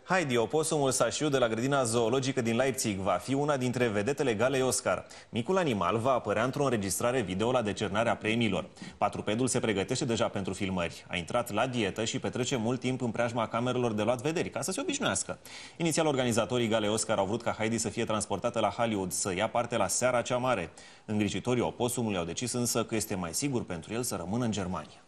Heidi, oposumul Sașiu de la grădina zoologică din Leipzig, va fi una dintre vedetele galei Oscar. Micul animal va apărea într-o înregistrare video la decernarea premiilor. Patrupedul se pregătește deja pentru filmări. A intrat la dietă și petrece mult timp în preajma camerelor de luat vederi, ca să se obișnuiască. Inițial, organizatorii galei Oscar au vrut ca Heidi să fie transportată la Hollywood, să ia parte la Seara cea Mare. Îngrijitorii oposumului au decis însă că este mai sigur pentru el să rămână în Germania.